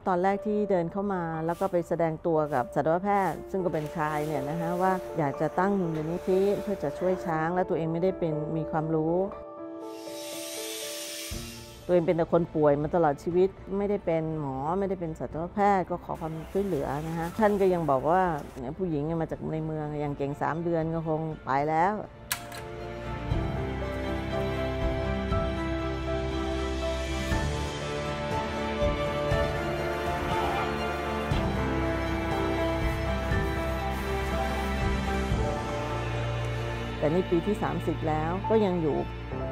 ตอนแรกที่เดินเข้ามาแล้วก็ไปแสดงตัวกับสัตวแพทย์ซึ่งก็เป็นชายเนี่ยนะฮะว่าอยากจะตั้งมูลนิธิเพื่อจะช่วยช้างและตัวเองไม่ได้มีความรู้ตัวเองเป็นแต่คนป่วยมาตลอดชีวิตไม่ได้เป็นหมอไม่ได้เป็นสัตวแพทย์ก็ขอความช่วยเหลือนะฮะท่านก็ยังบอกว่าผู้หญิงมาจากในเมืองอย่างเก่ง3 เดือนก็คงไปแล้วแต่นี่ปีที่30แล้วก็ยังอยู่